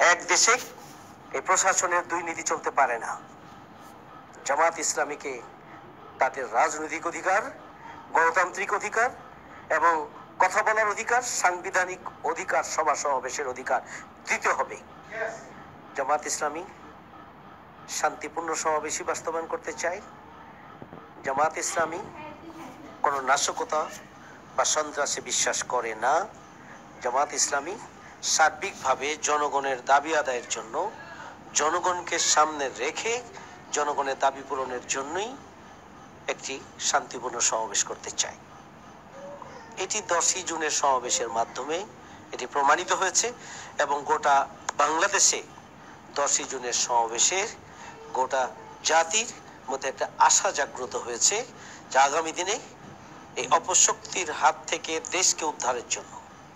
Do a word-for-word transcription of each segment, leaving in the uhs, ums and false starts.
এক দেশে এই প্রশাসনের দুই নীতি চলতে পারে না। জামাত ইসলামীকে তাদের রাজনৈতিক অধিকার, গণতান্ত্রিক অধিকার এবং কথা বলার অধিকার, সাংবিধানিক অধিকার, সভা সমাবেশের অধিকার দিতে হবে। জামাত ইসলামী শান্তিপূর্ণ সমাবেশই বাস্তবায়ন করতে চায়। জামাত ইসলামী কোনো নাশকতা বা সন্ত্রাসে বিশ্বাস করে না। জামাত ইসলামী সার্বিকভাবে জনগণের দাবি আদায়ের জন্য, জনগণকে সামনে রেখে জনগণের দাবি পূরণের জন্যই একটি শান্তিপূর্ণ সমাবেশ করতে চায়। এটি দশই জুনের সমাবেশের মাধ্যমে এটি প্রমাণিত হয়েছে এবং গোটা বাংলাদেশে দশই জুনের সমাবেশের গোটা জাতির মধ্যে একটা আশা জাগ্রত হয়েছে যে আগামী দিনে এই অপশক্তির হাত থেকে দেশকে উদ্ধারের জন্য,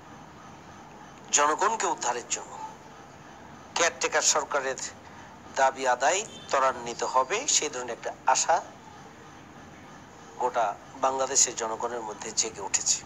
জনগণকে উদ্ধারের জন্য কেয়ারটেকার সরকারের দাবি আদায় ত্বরান্বিত হবে, সেই ধরনের একটা আশা গোটা বাংলাদেশের জনগণের মধ্যে জেগে উঠেছে।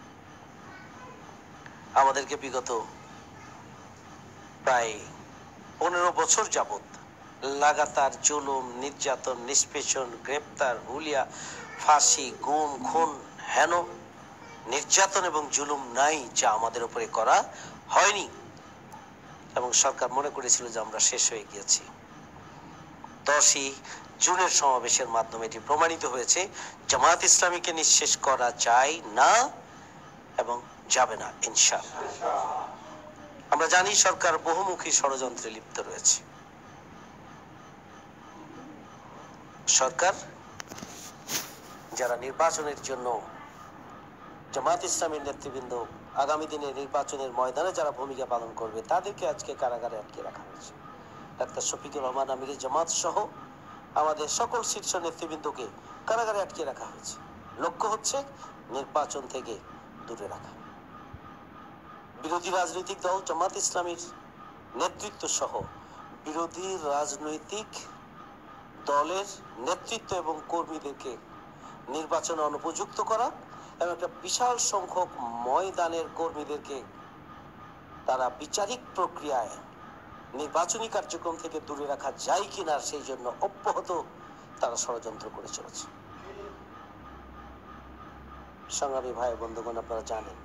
আমাদেরকে বিগত প্রায় পনেরো বছর যাবৎ লাগাতার জুলুম, নির্যাতন, নিষ্পেষণ, গ্রেপ্তার, হুলিয়া, ফাঁসি, গুম, খুন, হেন নির্যাতন এবং জুলুম নাই যা আমাদের উপরে করা হয়নি এবং সরকার মনে করেছিল যে আমরা শেষ হয়ে গিয়েছি। দশই জুনের সমাবেশের মাধ্যমে এটি প্রমাণিত হয়েছে জামাত ইসলামীকে নিঃশেষ করা যায় না এবং যাবে না ইনশাআল্লাহ। আমরা জানি সরকার বহুমুখী ষড়যন্ত্রে লিপ্ত রয়েছে। সরকার যারা নির্বাচনের জন্য জামাত ইসলামীর নেতৃবৃন্দ আগামী দিনে নির্বাচনের ময়দানে যারা ভূমিকা পালন করবে তাদেরকে আজকে কারাগারে আটকে রাখা হয়েছে। ডাক্তার শফিকুর রহমান আমির জামাত সহ আমাদের সকল শীর্ষ নেতৃবৃন্দকে কারাগারে আটকে রাখা হয়েছে। লক্ষ্য হচ্ছে নির্বাচন থেকে দূরে রাখা। বিরোধী রাজনৈতিক দল জামাত ইসলামীর নেতৃত্ব সহ বিরোধী রাজনৈতিক দলের নেতৃত্ব এবং কর্মীদেরকে নির্বাচনে অনুপযুক্ত করা এবং একটা বিশাল সংখ্যক ময়দানের কর্মীদেরকে তারা বিচারিক প্রক্রিয়ায় নির্বাচনী কার্যক্রম থেকে দূরে রাখা যায় কিনা সেই জন্য অব্যাহত তারা ষড়যন্ত্র করে চলেছে। সংগ্রামী ভাই বন্ধুগণ, আপনারা জানেন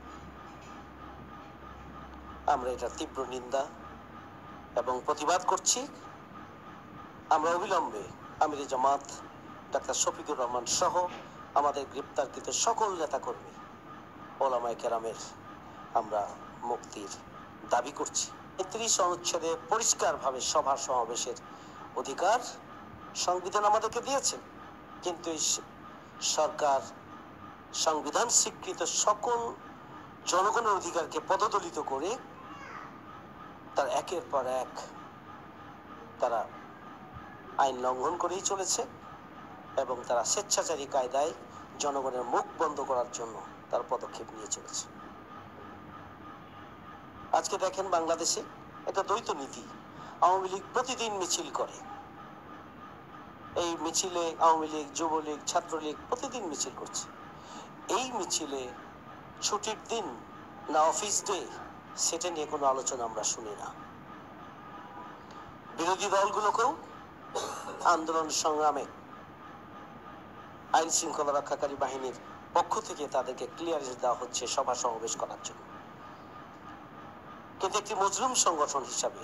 আমরা এটা তীব্র নিন্দা এবং প্রতিবাদ করছি। আমরা অবিলম্বে আমির জামাত ডাক্তার শফিকুর রহমান সহ আমাদের গ্রেপ্তারকৃত সকল নেতাকর্মী ওলামায়ে কেরামের আমরা মুক্তির দাবি করছি। তেত্রিশ অনুচ্ছেদে পরিষ্কারভাবে সভা সমাবেশের অধিকার সংবিধান আমাদেরকে দিয়েছে, কিন্তু এই সরকার সংবিধান স্বীকৃত সকল জনগণের অধিকারকে পদদলিত করে তার একের পর এক তারা আইন লঙ্ঘন করেই চলেছে এবং তারা স্বেচ্ছাচারী কায়দায় জনগণের মুখ বন্ধ করার জন্য তার পদক্ষেপ নিয়ে চলেছে। আজকে দেখেন বাংলাদেশে একটা দ্বৈত নীতি। আওয়ামী লীগ প্রতিদিন মিছিল করে, এই মিছিলে আওয়ামী লীগ, যুবলীগ, ছাত্রলীগ প্রতিদিন মিছিল করছে। এই মিছিলে ছুটির দিন না অফিস ডে সেটা নিয়ে কোনো আলোচনা আমরা শুনি না। বিরোধী দলগুলোকেও আন্দোলন সংগ্রামে আইন শৃঙ্খলা রক্ষাকারী বাহিনীর পক্ষ থেকে তাদেরকে ক্লিয়ারেন্স দেওয়া হচ্ছে সভা সমাবেশ করার জন্য। কিন্তু একটি মজলুম সংগঠন হিসাবে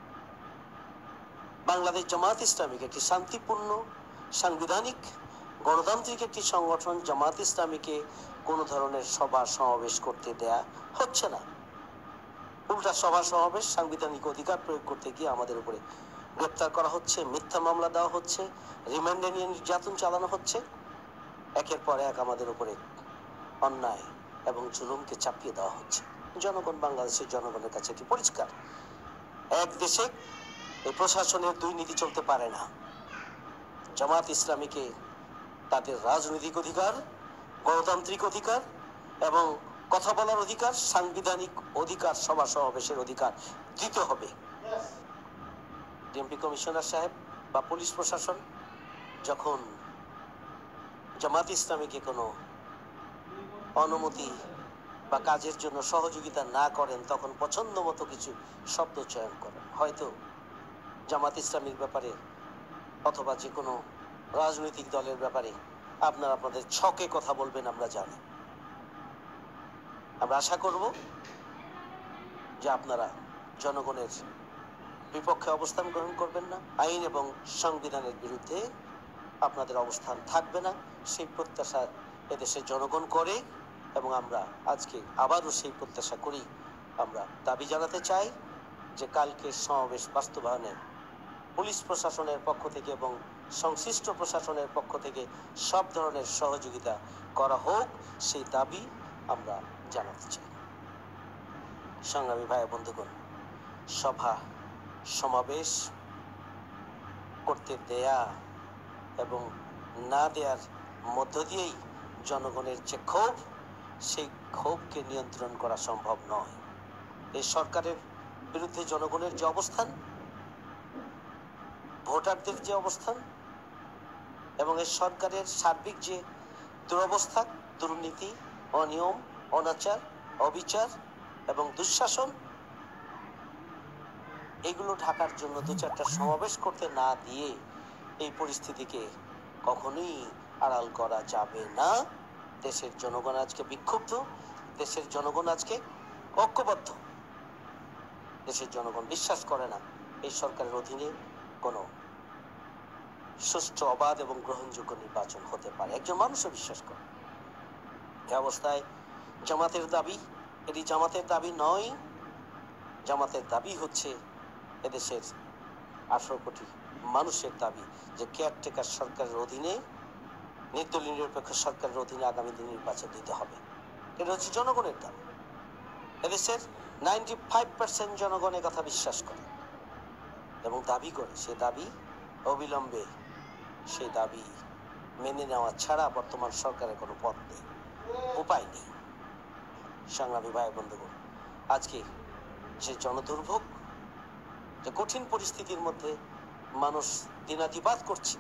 বাংলাদেশ জামাত ইসলামীকে একটি শান্তিপূর্ণ, সাংবিধানিক, গণতান্ত্রিক একটি সংগঠন জামাত ইসলামীকে কোন ধরনের সভা সমাবেশ করতে দেয়া হচ্ছে না। উল্টা সভা সমাবেশ, সাংবিধানিক অধিকার প্রয়োগ করতে গিয়ে আমাদের উপরে গ্রেপ্তার করা হচ্ছে, মিথ্যা মামলা দেওয়া হচ্ছে, রিমান্ডে নিয়ে নির্যাতন চালানো হচ্ছে। একের পর এক আমাদের উপরে অন্যায় এবং জুলুমকে চাপিয়ে দেওয়া হচ্ছে। জনগণ, বাংলাদেশের জনগণের কাছে এটি পরিষ্কার। এক দেশে এই প্রশাসনের দুই নীতি চলতে পারে না। জামাত ইসলামীকে তাদের রাজনৈতিক অধিকার, গণতান্ত্রিক অধিকার এবং কথা বলার অধিকার, সাংবিধানিক অধিকার, সভা সমাবেশের অধিকার দিতে হবে। ডিএমপি কমিশনার সাহেব বা পুলিশ প্রশাসন যখন জামাত ইসলামীকে কোনো অনুমতি বা কাজের জন্য সহযোগিতা না করেন তখন পছন্দ মতো কিছু শব্দ চয়ন করেন। হয়তো জামাত ইসলামীর ব্যাপারে অথবা যে কোনো রাজনৈতিক দলের ব্যাপারে আপনারা আপনাদের ছকে কথা বলবেন, আমরা জানি। আমরা আশা করব যে আপনারা জনগণের বিপক্ষে অবস্থান গ্রহণ করবেন না, আইন এবং সংবিধানের বিরুদ্ধে আপনাদের অবস্থান থাকবে না, সেই প্রত্যাশা এদেশের জনগণ করে এবং আমরা আজকে আবারও সেই প্রত্যাশা করি। আমরা দাবি জানাতে চাই যে কালকে সমাবেশ বাস্তবায়নে পুলিশ প্রশাসনের পক্ষ থেকে এবং সংশ্লিষ্ট প্রশাসনের পক্ষ থেকে সব ধরনের সহযোগিতা করা হোক, সেই দাবি আমরা জানাতে চাই। সংগ্রামী ভাই বন্ধুগণ, সভা সমাবেশ করতে দেয়া এবং না দেয়ার মধ্য দিয়েই জনগণের যে ক্ষোভ, সেই ক্ষোভকে নিয়ন্ত্রণ করা সম্ভব নয়। এই সরকারের বিরুদ্ধে জনগণের যে অবস্থান, ভোটারদের যে অবস্থান এবং এই সরকারের সার্বিক যে দুরবস্থা, দুর্নীতি, অনিয়ম, অনাচার, অবিচার এবং দুঃশাসন, এগুলো ঢাকার জন্য দু চারটা সমাবেশ করতে না দিয়ে এই পরিস্থিতিকে কখনোই আড়াল করা যাবে না। দেশের জনগণ আজকে বিক্ষুব্ধ, দেশের জনগণ আজকে ঐক্যবদ্ধ। দেশের জনগণ বিশ্বাস করে না এই সরকারের অধীনে কোনো সুষ্ঠু, অবাধ এবং গ্রহণযোগ্য নির্বাচন হতে পারে। একজন মানুষও বিশ্বাস করে। এই অবস্থায় জামাতের দাবি, এটি জামাতের দাবি নয়। জামাতের দাবি হচ্ছে এদেশের আঠারো কোটি মানুষের দাবি যে কেয়ারটেকার সরকারের অধীনে, নির্দলীয় নিরপেক্ষ সরকারের অধীনে আগামী দিন নির্বাচন দিতে হবে। এটা হচ্ছে জনগণের দাবি। এদেশের নাইনটি ফাইভ পার্সেন্ট জনগণ কথা বিশ্বাস করে এবং দাবি করে। সে দাবি অবিলম্বে, সেই দাবি মেনে নেওয়া ছাড়া বর্তমান সরকারের কোনো পথ নেই, উপায় নেই। সংগ্রামী ভাই বন্ধুগণ, আজকে যে জনদুর্ভোগ, যে কঠিন পরিস্থিতির মধ্যে মানুষ দিনাতিপাত করছে,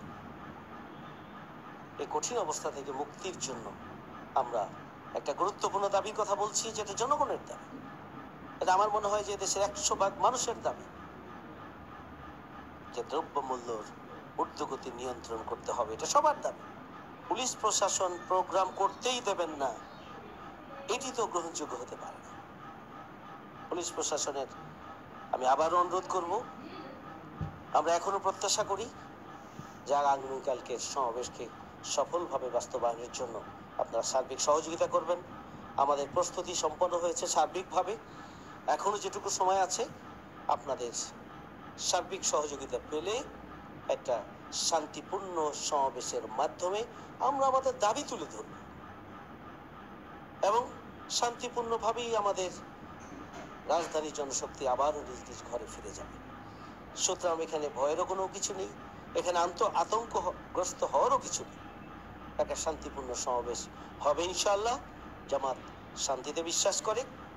এই কঠিন অবস্থা থেকে মুক্তির জন্য আমরা একটা গুরুত্বপূর্ণ দাবির কথা বলছি, যেটা জনগণের দাবি। এটা আমার মনে হয় যে দেশের একশো ভাগ মানুষের দাবি যে দ্রব্যমূল্যর ঊর্ধ্বগতি নিয়ন্ত্রণ করতে হবে। এটা সবার দাবি। পুলিশ প্রশাসন প্রোগ্রাম করতেই দেবেন না, এটি তো গ্রহণযোগ্য হতে পারে না। পুলিশ প্রশাসনের আমি আবারও অনুরোধ করব, আমরা এখনো প্রত্যাশা করি যে আগামীকালকের সমাবেশকে সফলভাবে বাস্তবায়নের জন্য আপনারা সার্বিক সহযোগিতা করবেন। আমাদের প্রস্তুতি সম্পন্ন হয়েছে সার্বিকভাবে। এখনো যেটুকু সময় আছে, আপনাদের সার্বিক সহযোগিতা পেলে একটা শান্তিপূর্ণ সমাবেশের মাধ্যমে আমরা আমাদের দাবি তুলে ধরব এবং শান্তিপূর্ণভাবেই আমাদের রাজধানী জনশক্তি আবারও নিজ নিজ ঘরে ফিরে যাবে। সুতরাং এখানে ভয়েরও কোনো কিছু নেই, এখানে আন্ত আতঙ্কগ্রস্ত হওয়ারও কিছু নেই। একটা শান্তিপূর্ণ সমাবেশ হবে ইনশাআল্লাহ। জামাত শান্তিতে বিশ্বাস করে।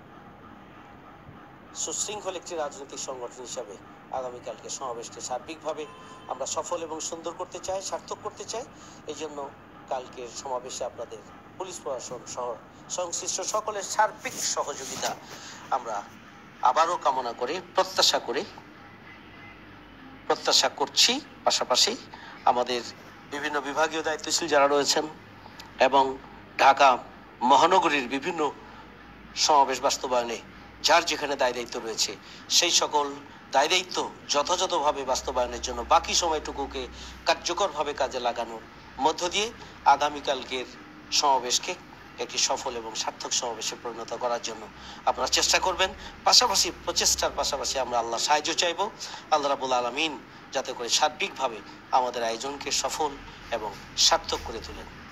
সুশৃঙ্খল একটি রাজনৈতিক সংগঠন হিসাবে আগামীকালকে সমাবেশকে সার্বিকভাবে আমরা সফল এবং সুন্দর করতে চাই, সার্থক করতে চাই। এই জন্য কালকের সমাবেশে আপনাদের পুলিশ প্রশাসন সহ সংশ্লিষ্ট সকলের সার্বিক সহযোগিতা আমরা আবারও কামনা করে প্রত্যাশা করে প্রত্যাশা করছি। পাশাপাশি আমাদের বিভিন্ন বিভাগীয় দায়িত্বশীল যারা রয়েছেন এবং ঢাকা মহানগরীর বিভিন্ন সমাবেশ বাস্তবায়নে যার যেখানে দায় দায়িত্ব রয়েছে, সেই সকল দায় দায়িত্ব যথাযথভাবে বাস্তবায়নের জন্য বাকি সময়টুকুকে কার্যকরভাবে কাজে লাগানোর মধ্য দিয়ে আগামীকালকের সমাবেশকে একটি সফল এবং সার্থক সমাবেশে পরিণত করার জন্য আপনারা চেষ্টা করবেন। পাশাপাশি প্রচেষ্টার পাশাপাশি আমরা আল্লাহ সাহায্য চাইব। আল্লাহ রাব্বুল আলামিন যাতে করে সার্বিকভাবে আমাদের আয়োজনকে সফল এবং সার্থক করে তোলেন।